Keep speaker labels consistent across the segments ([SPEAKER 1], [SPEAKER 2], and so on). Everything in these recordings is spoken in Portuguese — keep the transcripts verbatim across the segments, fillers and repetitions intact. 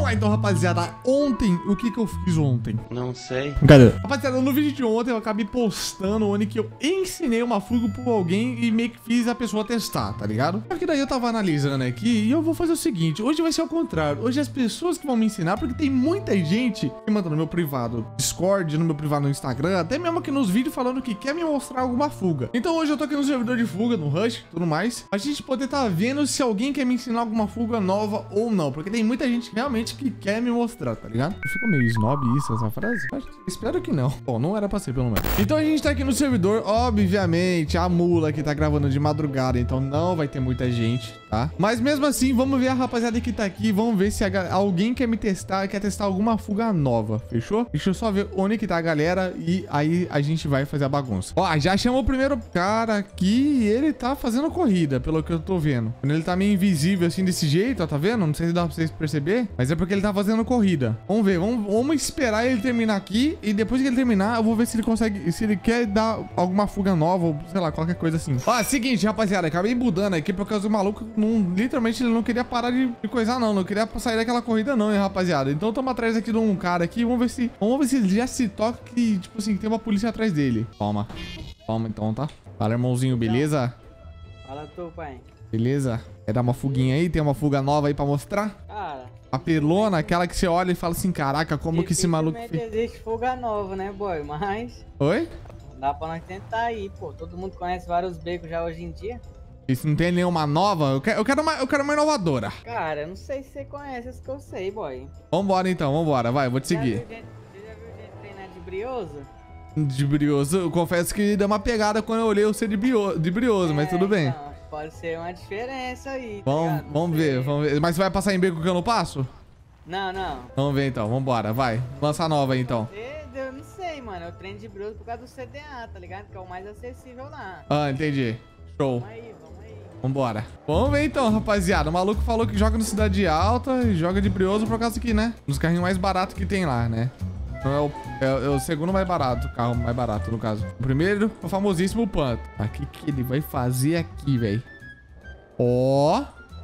[SPEAKER 1] lá então, rapaziada. Ontem, o que que eu fiz ontem?
[SPEAKER 2] Não sei.
[SPEAKER 1] Cadê? Rapaziada, no vídeo de ontem eu acabei postando onde que eu ensinei uma fuga pra alguém e meio que fiz a pessoa testar, tá ligado? Só que daí eu tava analisando aqui e eu vou fazer o seguinte, hoje vai ser ao contrário. Hoje as pessoas que vão me ensinar, porque tem muita gente que manda no meu privado Discord, no meu privado no Instagram, até mesmo aqui nos vídeos falando que quer me mostrar alguma fuga. Então hoje eu tô aqui no servidor de fuga, no Rush, tudo mais, a gente poder tá vendo se alguém quer me ensinar alguma fuga nova ou não, porque tem muita gente realmente que quer me mostrar, tá ligado? Ficou meio snob isso, essa frase? Mas espero que não. Bom, não era pra ser, pelo menos. Então a gente tá aqui no servidor, obviamente, a mula que tá gravando de madrugada, então não vai ter muita gente, tá? Mas mesmo assim, vamos ver a rapaziada que tá aqui, vamos ver se a, alguém quer me testar, quer testar alguma fuga nova, fechou? Deixa eu só ver onde que tá a galera e aí a gente vai fazer a bagunça. Ó, já chamou o primeiro cara aqui e ele tá fazendo corrida, pelo que eu tô vendo. Quando ele tá meio invisível assim desse jeito, ó, tá vendo? Não sei se dá pra vocês perceber, mas é porque ele tá fazendo corrida. Vamos ver, vamos, vamos esperar ele terminar aqui e depois que ele terminar, eu vou ver se ele consegue, se ele quer dar alguma fuga nova ou sei lá, qualquer coisa assim. Ó, seguinte, rapaziada, acabei mudando aqui por causa do maluco, não, literalmente ele não queria parar de, de coisar não, não queria sair daquela corrida não, hein, rapaziada. Então estamos atrás aqui de um cara aqui, vamos ver se, vamos ver se ele já se toca que, tipo assim, tem uma polícia atrás dele. Toma, toma então, tá? Fala, irmãozinho, beleza?
[SPEAKER 3] Fala tu, pai.
[SPEAKER 1] Beleza? Quer dar uma fuguinha aí? Tem uma fuga nova aí pra mostrar?
[SPEAKER 3] Cara...
[SPEAKER 1] A pelona, aquela que você olha e fala assim, caraca, como que esse maluco fez?
[SPEAKER 3] Existe fuga nova, né, boy? Mas...
[SPEAKER 1] Oi?
[SPEAKER 3] Dá pra nós tentar aí, pô. Todo mundo conhece vários becos já hoje em dia.
[SPEAKER 1] E se não tem nenhuma nova, eu quero, eu quero, uma, eu quero uma inovadora.
[SPEAKER 3] Cara, eu não sei se você conhece as que eu sei, boy.
[SPEAKER 1] Vambora então, vambora, vai, eu vou te seguir.
[SPEAKER 3] Já viu gente, você já viu gente treinar de brioso?
[SPEAKER 1] De brioso, eu confesso que deu uma pegada quando eu olhei você de, bio, de brioso, é, mas tudo bem.
[SPEAKER 3] Então, pode ser uma diferença aí, tá
[SPEAKER 1] Vamos, vamos ver, vamos ver. Mas você vai passar em beco que eu não passo?
[SPEAKER 3] Não, não.
[SPEAKER 1] Vamos ver então, vambora, vai. Lança nova aí então.
[SPEAKER 3] Eu não sei, mano. Eu treino de brioso por causa do C D A, tá ligado? Que é o mais acessível lá.
[SPEAKER 1] Ah, entendi. Show.
[SPEAKER 3] Vamos aí, vamos aí.
[SPEAKER 1] Vambora. Vamos ver então, rapaziada. O maluco falou que joga no Cidade Alta e joga de brioso por causa que, né? Nos carrinhos mais baratos que tem lá, né? Então é o, é, é o segundo mais barato, o carro mais barato, no caso. O primeiro, o famosíssimo Panto. O que que ele vai fazer aqui, velho? Ó.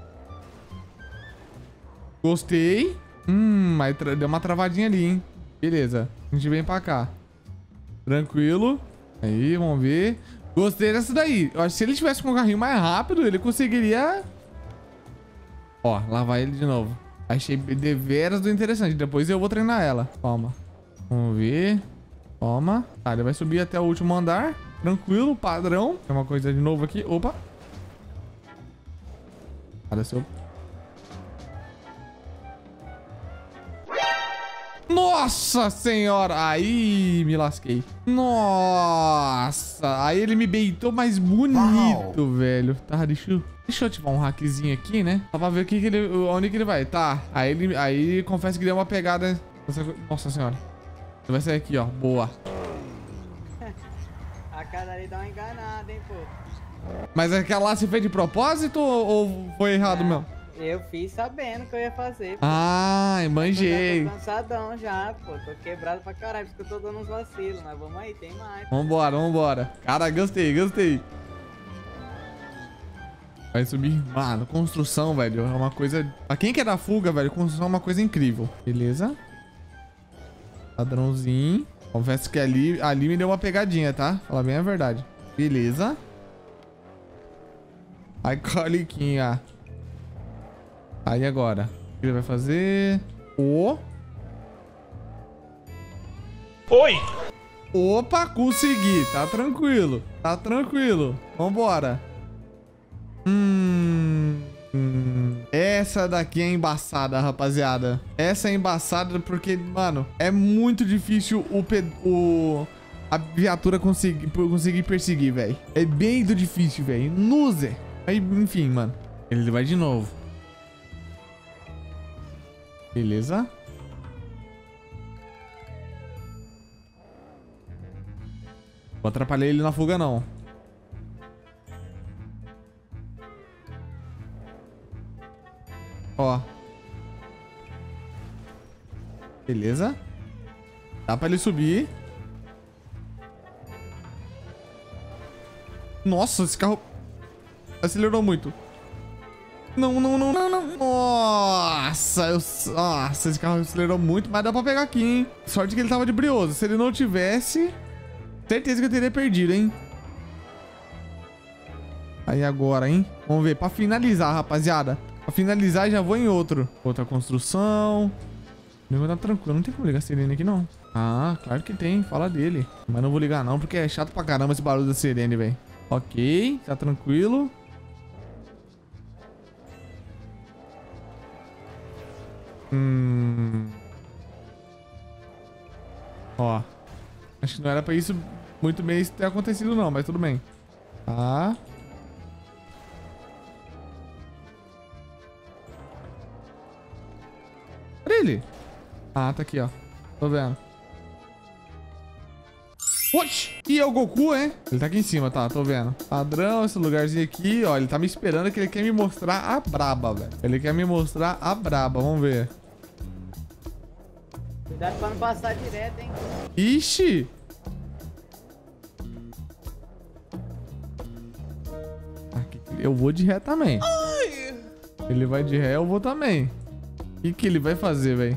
[SPEAKER 1] Gostei. Hum, mas deu uma travadinha ali, hein? Beleza. A gente vem pra cá. Tranquilo. Aí, vamos ver. Gostei dessa daí. Eu acho que se ele tivesse com um carrinho mais rápido, ele conseguiria... Ó, lá vai ele de novo. Achei deveras do interessante. Depois eu vou treinar ela. Toma. Vamos ver. Toma. Tá, ele vai subir até o último andar. Tranquilo, padrão. Tem uma coisa de novo aqui. Opa. Apareceu. Nossa senhora. Aí me lasquei. Nossa. Aí ele me beitou mais bonito, Uau. velho. Tá, deixa eu... Deixa eu ativar um hackzinho aqui, né? Só pra ver o que que ele, onde que ele vai. Tá. Aí ele... Aí confesso que deu uma pegada... Nossa senhora. Ele vai sair aqui, ó. Boa.
[SPEAKER 3] A cara ali dá uma enganada, hein, pô.
[SPEAKER 1] Mas aquela lá você fez de propósito ou, ou foi errado é, mesmo?
[SPEAKER 3] Eu fiz sabendo que eu ia fazer, pô.
[SPEAKER 1] Ah, manjei.
[SPEAKER 3] Eu tô cansadão já, pô. Tô quebrado pra caralho, porque eu tô dando uns vacilos. Mas vamos aí, tem mais.
[SPEAKER 1] Vambora, vambora. Cara, gostei, gostei. Vai subir. Mano, construção, velho, é uma coisa... Pra quem quer dar fuga, velho, construção é uma coisa incrível. Beleza. Padrãozinho. Confesso que ali, ali me deu uma pegadinha, tá? Fala bem a verdade. Beleza. Aí, coliquinha. Aí agora. O que ele vai fazer? O...
[SPEAKER 2] Oi!
[SPEAKER 1] Opa, consegui. Tá tranquilo. Tá tranquilo. Vambora. Hum... Hum, essa daqui é embaçada, rapaziada. Essa é embaçada porque, mano, é muito difícil o, o a viatura conseguir, conseguir perseguir, velho. É bem do difícil, velho. Nuze. Aí, enfim, mano. Ele vai de novo. Beleza. Vou atrapalhar ele na fuga, não. Ó. Beleza. Dá pra ele subir. Nossa, esse carro acelerou muito. Não, não, não, não, não. Nossa, eu... Nossa, esse carro acelerou muito, mas dá pra pegar aqui, hein? Sorte que ele tava de brioso. Se ele não tivesse, certeza que eu teria perdido, hein? Aí agora, hein? Vamos ver. Pra finalizar, rapaziada. Pra finalizar, já vou em outro. Outra construção. O negócio tá tranquilo. Não tem como ligar a sirene aqui, não. Ah, claro que tem. Fala dele. Mas não vou ligar, não, porque é chato pra caramba esse barulho da sirene, velho. Ok. Tá tranquilo. Hum... Ó. Acho que não era pra isso muito bem isso ter acontecido, não. Mas tudo bem. Tá. Cadê ele? Ah, tá aqui, ó. Tô vendo. Oxi! E é o Goku, hein? Ele tá aqui em cima, tá? Tô vendo. Padrão, esse lugarzinho aqui, ó. Ele tá me esperando que ele quer me mostrar a braba, velho. Ele quer me mostrar a braba. Vamos ver.
[SPEAKER 3] Cuidado pra não passar direto, hein?
[SPEAKER 1] Ixi! Aqui, eu vou de ré também. Ai. Ele vai de ré, eu vou também. O que, que ele vai fazer, velho?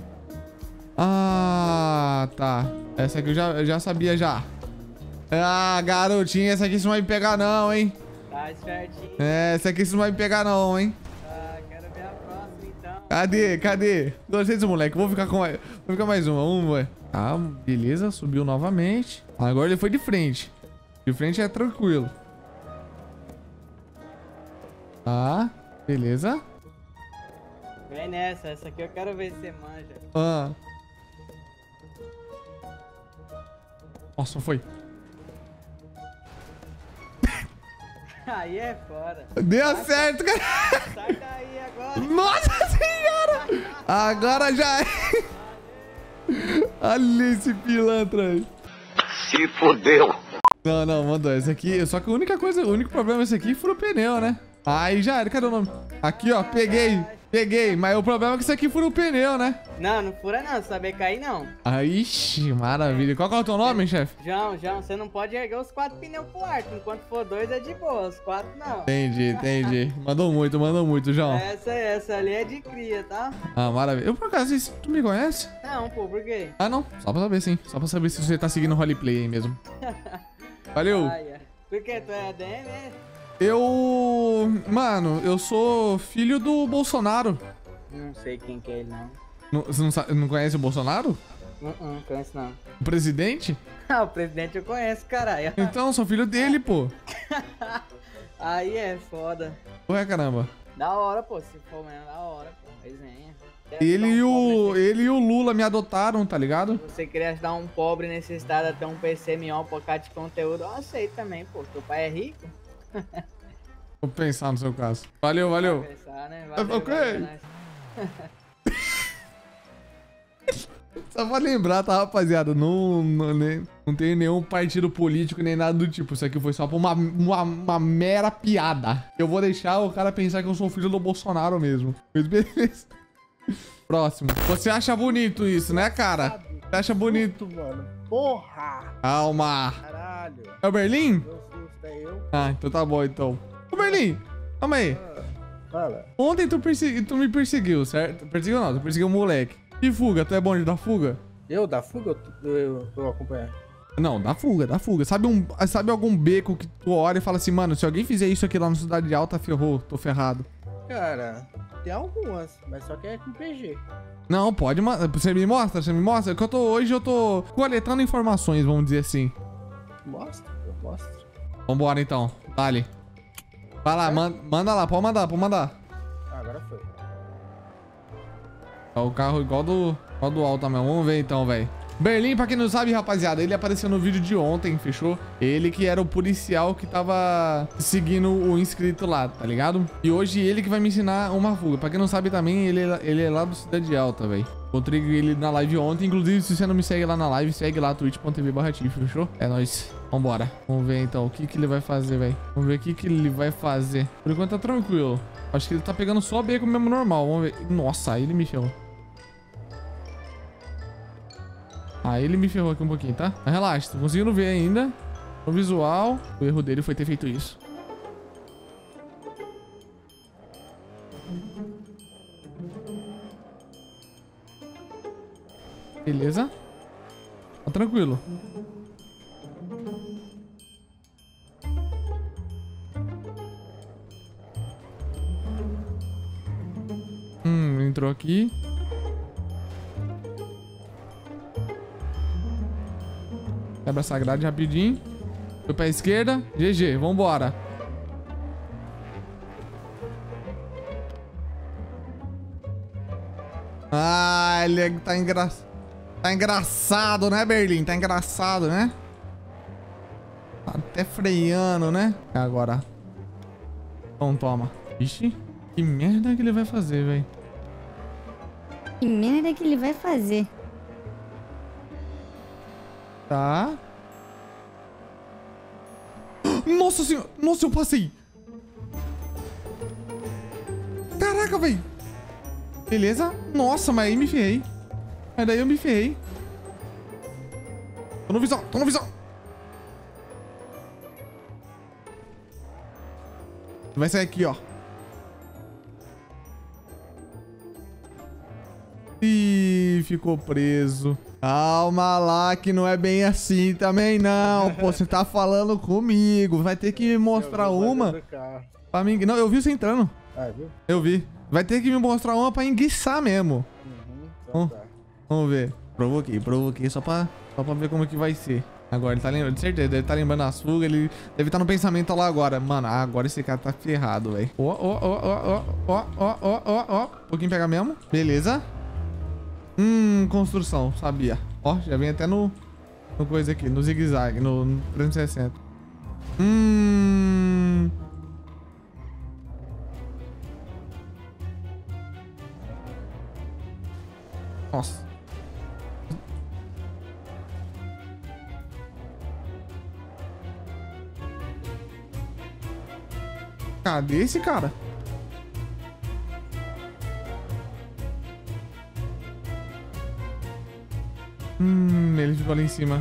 [SPEAKER 1] Ah, tá. Essa aqui eu já, eu já sabia já. Ah, garotinho, essa aqui você não vai me pegar não, hein?
[SPEAKER 3] Tá espertinho.
[SPEAKER 1] É, essa aqui você não vai me pegar não, hein?
[SPEAKER 3] Ah, quero ver a próxima, então.
[SPEAKER 1] Cadê? Cadê? Gostei desse moleque. Vou ficar com mais, vou ficar mais uma. Vamos ver. Ah, beleza. Subiu novamente. Agora ele foi de frente. De frente é tranquilo. Tá. Beleza.
[SPEAKER 3] Vem nessa. Essa aqui eu quero ver se você manja.
[SPEAKER 1] Ah. Nossa, foi.
[SPEAKER 3] Aí é fora.
[SPEAKER 1] Deu
[SPEAKER 3] sai,
[SPEAKER 1] certo, cara.
[SPEAKER 3] Sai daí agora.
[SPEAKER 1] Nossa senhora. Agora já é. Olha esse pilantra aí.
[SPEAKER 2] Se fodeu.
[SPEAKER 1] Não, não, mandou. Esse aqui. Só que a única coisa, o único problema desse aqui foi o pneu, né? Aí já era. Cadê o nome? Aqui, ó. Peguei. Peguei. Mas o problema é que isso aqui fura o pneu, né?
[SPEAKER 3] Não, não fura não. Saber cair, não.
[SPEAKER 1] Aí, ixi, maravilha. Qual que é o teu nome, chefe?
[SPEAKER 3] João, João, você não pode erguer os quatro pneus pro alto. Enquanto for dois é de boa. Os quatro não.
[SPEAKER 1] Entendi, entendi. Mandou muito, mandou muito, João.
[SPEAKER 3] Essa, essa ali é de cria, tá?
[SPEAKER 1] Ah, maravilha. Eu, por acaso, isso- tu me conhece?
[SPEAKER 3] Não, pô, por quê?
[SPEAKER 1] Ah, não. Só pra saber, sim. Só pra saber se você tá seguindo o roleplay aí mesmo. Valeu.
[SPEAKER 3] Ai, ai. Por quê? Tu é A D M, é?
[SPEAKER 1] Eu... Mano, eu sou filho do Bolsonaro.
[SPEAKER 3] Não sei quem que é ele, não.
[SPEAKER 1] Não- Você não, sabe- não conhece o Bolsonaro?
[SPEAKER 3] Não, não conheço, não.
[SPEAKER 1] O presidente?
[SPEAKER 3] Ah, o presidente eu conheço, caralho.
[SPEAKER 1] Então, sou filho dele, pô.
[SPEAKER 3] Aí é foda.
[SPEAKER 1] Ué, caramba.
[SPEAKER 3] Da hora, pô. Se for mesmo, da hora, pô. Resenha. Quer
[SPEAKER 1] Ele
[SPEAKER 3] ajudar
[SPEAKER 1] e,
[SPEAKER 3] um
[SPEAKER 1] o,
[SPEAKER 3] pobre
[SPEAKER 1] ele e o Lula me adotaram, tá ligado?
[SPEAKER 3] nesse- Você queria ajudar um pobre necessitado a ter um P C melhor, um bocado de conteúdo, eu aceito também, pô. Teu pai é rico.
[SPEAKER 1] Vou pensar no seu caso. Valeu, valeu.
[SPEAKER 3] Vai pensar, né? Valeu,
[SPEAKER 1] Ok.
[SPEAKER 3] valeu, nós.
[SPEAKER 1] Só pra lembrar, tá, rapaziada? Não, não, nem- não tem nenhum partido político nem nada do tipo. Isso aqui foi só pra uma, uma, uma mera piada. Eu vou deixar o cara pensar que eu sou filho do Bolsonaro mesmo. Mas beleza. Próximo. Você acha bonito isso, né, cara? Você acha bonito?
[SPEAKER 4] Mano. Porra!
[SPEAKER 1] Calma.
[SPEAKER 4] Caralho.
[SPEAKER 1] É o Berlim?
[SPEAKER 4] Meu susto é eu.
[SPEAKER 1] Ah, então tá bom, então. Ô, Berlim, calma aí.
[SPEAKER 4] Fala.
[SPEAKER 1] Ontem tu, persegui, tu me perseguiu, certo? Perseguiu não, tu perseguiu o moleque. E fuga, tu é bom de dar fuga?
[SPEAKER 4] Eu da fuga ou tu- eu, eu acompanhar?
[SPEAKER 1] Não, dá fuga, dá fuga. Sabe, um, sabe algum beco que tu olha e fala assim, mano, se alguém fizer isso aqui lá na Cidade Alta, ferrou, tô ferrado.
[SPEAKER 4] Cara, tem algumas, mas só que é com P G.
[SPEAKER 1] Não, pode, ma- você me mostra, você me mostra? Que eu tô, hoje eu tô coletando informações, vamos dizer assim.
[SPEAKER 4] Mostra, eu mostro.
[SPEAKER 1] Vambora então, dale. Vai lá, man- manda lá, pode mandar, pode mandar.
[SPEAKER 4] Ah, agora foi.
[SPEAKER 1] É o carro igual do, igual do Alta mesmo. Vamos ver então, velho. Berlim, pra quem não sabe, rapaziada, ele apareceu no vídeo de ontem, fechou? Ele que era o policial que tava seguindo o inscrito lá, tá ligado? E hoje ele que vai me ensinar uma fuga. Pra quem não sabe também, ele é, ele é lá do Cidade Alta, velho. Encontrei ele na live ontem. Inclusive, se você não me segue lá na live, segue lá, twitch ponto tv barra tiff, fechou? É nóis. Vambora. Vamos ver então o que que ele vai fazer, velho. Vamos ver o que que ele vai fazer. Por enquanto tá tranquilo. Acho que ele tá pegando só beco mesmo normal. Vamos ver. Nossa, aí ele me ferrou. Aí ele me ferrou aqui um pouquinho, tá? Mas relaxa, tô conseguindo ver ainda. No visual, o erro dele foi ter feito isso. Beleza. Tá tranquilo. Hum, entrou aqui. Quebra essa grade rapidinho. Foi pra esquerda. G G, vambora. Ah, ele tá engraçado. Tá engraçado, né, Berlim? Tá engraçado, né? Tá até freando, né? Agora. Então, toma. Ixi, que merda que ele vai fazer, velho.
[SPEAKER 5] Que merda que ele vai fazer?
[SPEAKER 1] Tá. Nossa senhora. Nossa, eu passei. Caraca, velho. Beleza. Nossa, mas aí me ferrei. Mas daí eu me ferrei. Tô no visão, tô no visão. Vai sair aqui, ó. Ih, ficou preso. Calma lá, que não é bem assim também, não. Pô, você tá falando comigo. Vai ter que me mostrar uma pra mim. Não, eu vi você entrando.
[SPEAKER 4] Ah, viu?
[SPEAKER 1] Eu vi. Vai ter que me mostrar uma pra enguiçar mesmo.
[SPEAKER 4] Uhum, então
[SPEAKER 1] Vamos,
[SPEAKER 4] tá.
[SPEAKER 1] vamos ver. Provoquei, provoquei só pra, só pra ver como que vai ser. Agora, ele tá lembrando, de certeza, ele tá lembrando as fugas, ele deve estar no pensamento lá agora. Mano, agora esse cara tá ferrado, velho. Ó, ó, ó, ó, ó, ó, ó, ó, ó. Um pouquinho pegar mesmo. Beleza. Hum, construção, sabia. Ó, já vem até no, no coisa aqui, no zigue-zague, no, no trezentos e sessenta. Hum... Nossa. Cadê esse cara? Hum, ele ficou ali em cima.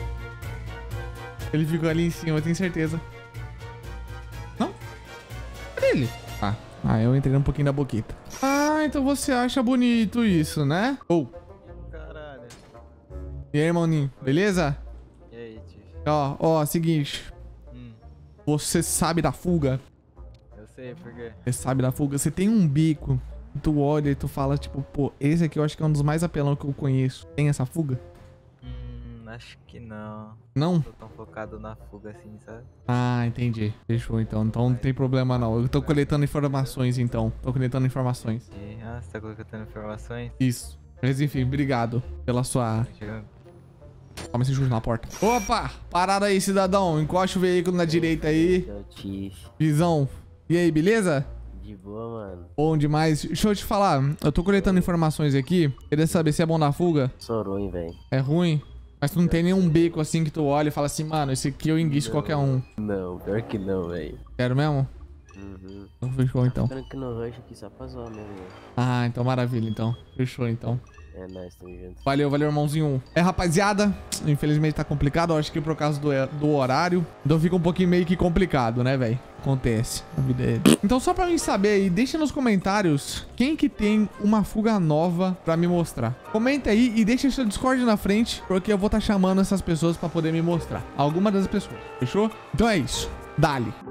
[SPEAKER 1] Ele ficou ali em cima, eu tenho certeza. Não? Cadê ele? Ah, ah, eu entrei um pouquinho da boquita. Ah, então você acha bonito isso, né? Oh.
[SPEAKER 6] Caralho.
[SPEAKER 1] E aí, irmãozinho, beleza?
[SPEAKER 6] E aí, tio?
[SPEAKER 1] Ó, ó, seguinte.
[SPEAKER 6] Hum,
[SPEAKER 1] Você sabe da fuga?
[SPEAKER 6] eu sei por quê.
[SPEAKER 1] Você sabe da fuga? Você tem um bico. Tu olha e tu fala, tipo, pô, esse aqui eu acho que é um dos mais apelão que eu conheço. Tem essa fuga?
[SPEAKER 6] Hum, acho que não.
[SPEAKER 1] Não?
[SPEAKER 6] Tô tão focado na fuga assim, sabe?
[SPEAKER 1] Ah, entendi. Fechou, então. Então não tem problema, não. Eu tô coletando informações, então. Tô coletando informações.
[SPEAKER 6] E, ah, você tá colocando informações?
[SPEAKER 1] Isso. Mas enfim, obrigado pela sua...
[SPEAKER 6] Chegando.
[SPEAKER 1] Toma esse chute na porta. Opa! Parada aí, cidadão. Encosta o veículo na direita aí.
[SPEAKER 7] Seu Tiff.
[SPEAKER 1] Visão. E aí, beleza?
[SPEAKER 7] De boa, mano.
[SPEAKER 1] Bom demais. Deixa eu te falar. Eu tô coletando informações aqui. Queria saber se é bom da fuga.
[SPEAKER 7] Sou ruim, velho.
[SPEAKER 1] É ruim. Mas tu não tem nenhum beco assim que tu olha e fala assim, mano, esse aqui eu enguiço qualquer um.
[SPEAKER 7] Não, pior que não, velho.
[SPEAKER 1] Quero mesmo?
[SPEAKER 7] Uhum.
[SPEAKER 1] Então fechou, então.
[SPEAKER 7] Ficando aqui no rush aqui só pra zoar mesmo, velho.
[SPEAKER 1] Ah, então maravilha, então. Fechou, então.
[SPEAKER 7] É nóis, tamo junto.
[SPEAKER 1] Valeu, valeu, irmãozinho. É, rapaziada, infelizmente tá complicado. Eu acho que por causa do, do horário. Então fica um pouquinho meio que complicado, né, velho? Acontece. A vida é... Então só pra mim saber aí, deixa nos comentários quem que tem uma fuga nova pra me mostrar. Comenta aí e deixa seu Discord na frente, porque eu vou estar chamando essas pessoas pra poder me mostrar. Alguma das pessoas, fechou? Então é isso. Dali.